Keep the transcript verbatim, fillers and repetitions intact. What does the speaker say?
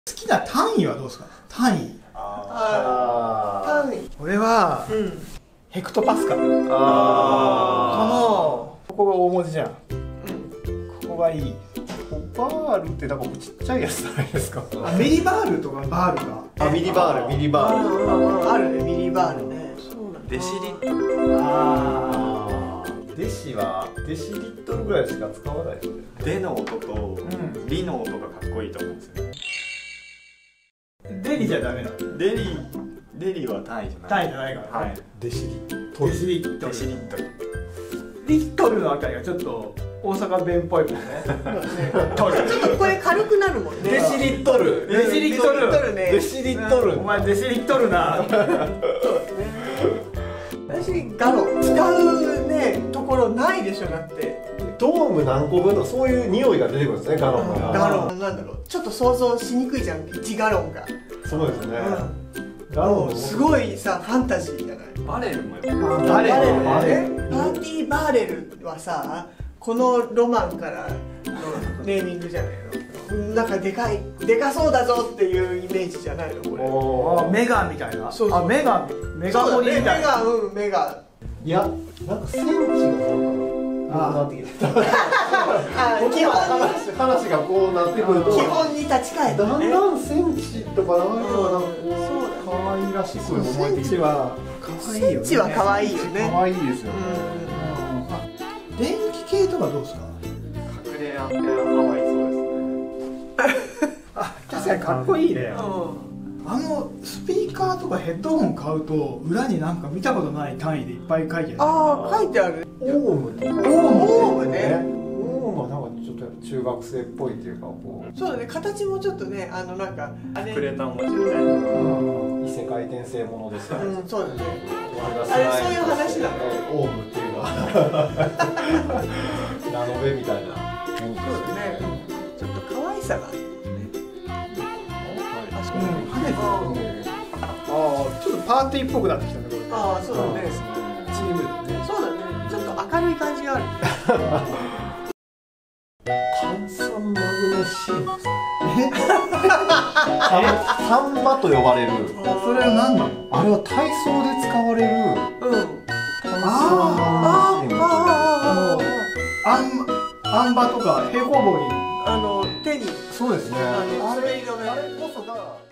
好きな単位はどうですか？単位。 ああ。単位。 俺は、うん、ヘクトパスカル。ああ。このここが大文字じゃん。うん。ここがいい。 バールってなんかちっちゃいやつじゃないですか。 あ、ミリバールとかバールが。 あ、ミリバール、ミリバール。 あるね、ミリバールね。そうなんだ。 デシリットル。ああ。デシはデシリットルぐらいしか使わないですね。デの音とリの音がかっこいいと思うんですよね。 デリじゃダメなの？ デリデリは単位じゃない。 単位じゃないから。はい。 デシリットル。 デシリットル。 デシリットル。 リットルのあたりがちょっと大阪弁っぽいもんね。 ちょっとこれ軽くなるもんね。 デシリットル。 デシリットル。 デシリットル。 お前デシリットルな。 私ガロン使うねところないでしょ。だってドーム何個分とかそういう匂いが出てくるんですね。ガロンが。 ガロンなんだろう、ちょっと想像しにくいじゃん、いちガロンが。 そうですね。 ガロンすごいさ、ファンタジーじゃない。 バレルもやっぱバレルね。パーティーバーレルはさ、このロマンからのネーミングじゃないの。なんかでかい、でかそうだぞっていうイメージじゃないのこれ。 あ、メガみたいな。 そうそう。 あ、メガ、メガ盛りみたいな。 メガ、うん、メガ。 いや、なんかセンチがそうかなってきて。 基本話話がこうなってくると。 基本に立ち返ってね。 だんだんセンチとかなんか可愛らしく思えてきて。センチは可愛いよね。 センチは可愛いよね。 可愛いですよね。 電気系とかどうですか？ 隠れアンテナ可愛いそうですね。 あ、確かにかっこいいね。あのスピーカーとかヘッドホン買うと裏になんか見たことない単位でいっぱい書いてある。 ああ、書いてある。 オウムとか。 オウムね。 オウムはなんかちょっと中学生っぽいっていうかこう。 そうだね、形もちょっとね、あのなんかクレタン文字みたいな。異世界転生ものですよね。 うん、そうだね。 あれそういう話だね。 オウムっていうのはラノベみたいな。 そうだね。ちょっと可愛さが。 うん、跳ねてるね。ああ、ちょっとパーティーっぽくなってきたね、これ。 ああ、そうだね。 チームだね。 そうだね。ちょっと明るい感じがある。 炭酸マグネシウム。え？サンバと呼ばれる。 それは何なの？ あれは体操で使われる。 うん。 炭酸マグネシウム。 ああ、あん、あん馬とか平行棒に。 あの手に。 そうですね。 あの滑り止め。 あれこそが。